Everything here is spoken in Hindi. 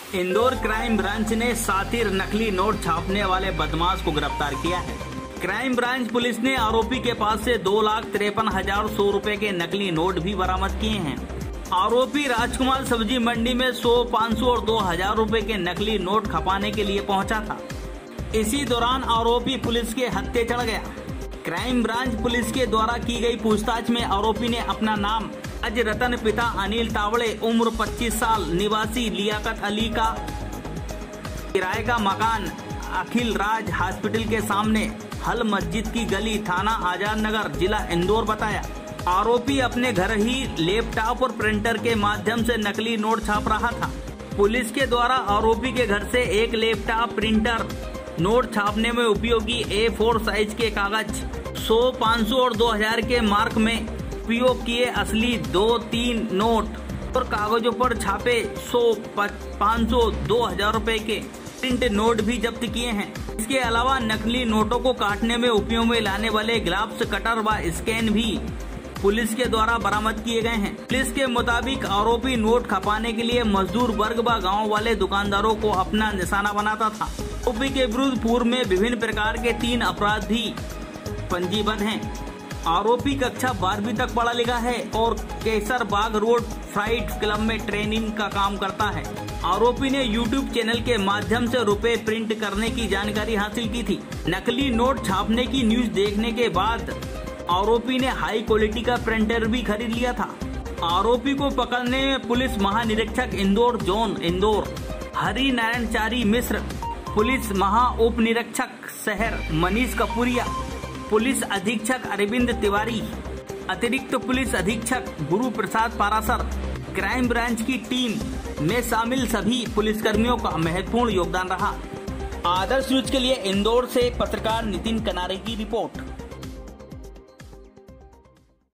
इंदौर क्राइम ब्रांच ने सातिर नकली नोट छापने वाले बदमाश को गिरफ्तार किया है। क्राइम ब्रांच पुलिस ने आरोपी के पास से 2,53,100 रुपए के नकली नोट भी बरामद किए हैं। आरोपी राजकुमार सब्जी मंडी में 100, 500 और 2,000 रुपए के नकली नोट खपाने के लिए पहुंचा था। इसी दौरान आरोपी पुलिस के हत्थे चढ़ गया। क्राइम ब्रांच पुलिस के द्वारा की गई पूछताछ में आरोपी ने अपना नाम अज रतन, पिता अनिल तावड़े, उम्र 25 साल, निवासी लियाकत अली का, किराए का मकान अखिल राज हॉस्पिटल के सामने, हल मस्जिद की गली, थाना आजाद नगर, जिला इंदौर बताया। आरोपी अपने घर ही लैपटॉप और प्रिंटर के माध्यम से नकली नोट छाप रहा था। पुलिस के द्वारा आरोपी के घर से एक लैपटॉप, प्रिंटर, नोट छापने में उपयोगी A4 साइज के कागज, 100, 500 और 2,000 के मार्क में उपयोग किए असली 2-3 नोट और कागजों पर छापे 100, 500, 2,000 रुपए के प्रिंट नोट भी जब्त किए हैं। इसके अलावा नकली नोटों को काटने में उपयोग में लाने वाले ग्लाव्स, कटर व स्कैन भी पुलिस के द्वारा बरामद किए गए हैं। पुलिस के मुताबिक आरोपी नोट खपाने के लिए मजदूर वर्ग व गाँव वाले दुकानदारों को अपना निशाना बनाता था। आरोपी के विरुद्ध पूर्व में विभिन्न प्रकार के 3 अपराध भी पंजीबद्ध हैं। आरोपी कक्षा 12वीं तक पढ़ा लिखा है और केसर बाग रोड फ्राइट क्लब में ट्रेनिंग का काम करता है। आरोपी ने YouTube चैनल के माध्यम से रुपए प्रिंट करने की जानकारी हासिल की थी। नकली नोट छापने की न्यूज देखने के बाद आरोपी ने हाई क्वालिटी का प्रिंटर भी खरीद लिया था। आरोपी को पकड़ने में पुलिस महानिरीक्षक इंदौर जोन इंदौर हरि नारायण चारी मिश्र, पुलिस महा उप निरीक्षक शहर मनीष कपूरिया, पुलिस अधीक्षक अरविंद तिवारी, अतिरिक्त पुलिस अधीक्षक गुरु प्रसाद पारासर, क्राइम ब्रांच की टीम में शामिल सभी पुलिसकर्मियों का महत्वपूर्ण योगदान रहा। आदर्श न्यूज के लिए इंदौर से पत्रकार नितिन कनारे की रिपोर्ट।